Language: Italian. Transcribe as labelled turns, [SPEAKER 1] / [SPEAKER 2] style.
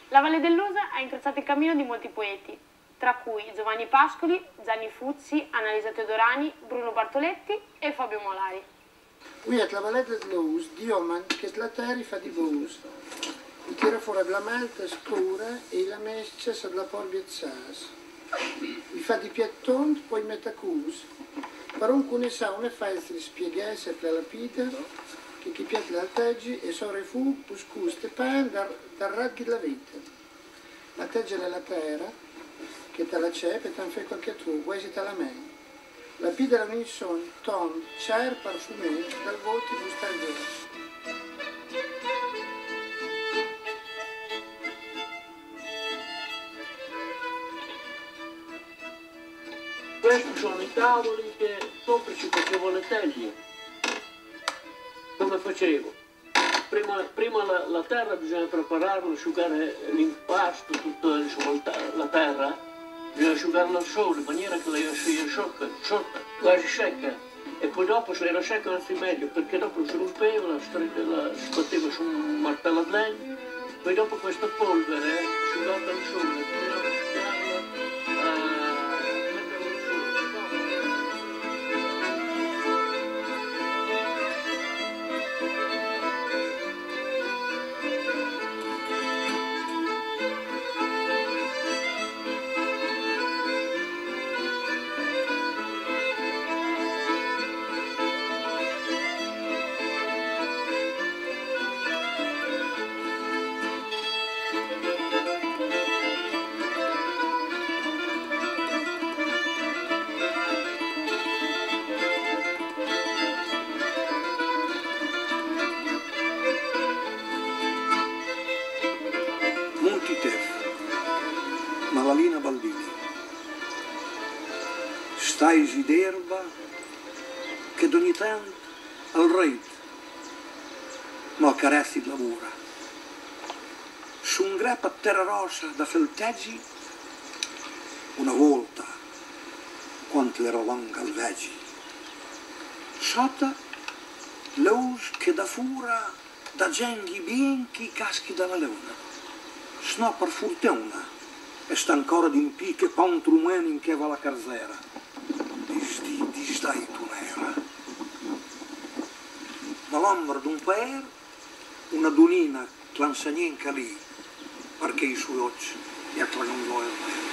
[SPEAKER 1] La Valle dell'Usa ha incrociato il cammino di molti poeti, tra cui Giovanni Pascoli, Gianni Fuzzi, Annalisa Teodorani, Bruno Bartoletti e Fabio Molari.
[SPEAKER 2] Qui la Valle dell'Usa, Dioman, che la terra fa di bus. Il tira fuori la melta scura e la mescia se la porta biazzas. Vi fa di piatton, poi metacus. Per un cunessa una festa di spiegare per la pita, che chi piace l'alteggi e sore fu, puscus te pan, dar raghi la vita. La teggia nella terra, che te la c'è, e te fai qualche tu, quasi te la me. La pida la unison, ton, cer, parfumé, dal voti gustaggioso.
[SPEAKER 3] Questi sono i tavoli che sopra ci facevo le teglie. Come facevo? Prima la terra bisogna prepararla, asciugare l'impasto, tutta insomma, la terra, bisogna asciugarla al sole in maniera che la sia sciocca, quasi secca. E poi dopo se era secca anzi meglio, perché dopo si rompeva, la si batteva su un martello di legno, poi dopo questa polvere asciugata al sole, bisognava asciugarla.
[SPEAKER 4] Malalina Baldini, staisi d'erba che d'ogni tanto al re non carezzi di lavoro. Su un grappa a terra rosa da felteggi, una volta, quanto era lunga al veggi. Sotto, l'us che da fura, da genghi bianchi caschi dalla luna. Sno per fortuna, e sta ancora d'impi che pa un trumeno in che va la carzera. Disdai tu nera. Dall'ombra d'un paer, una donina clansagnenca lì, perché i suoi occhi gli attragano l'oer.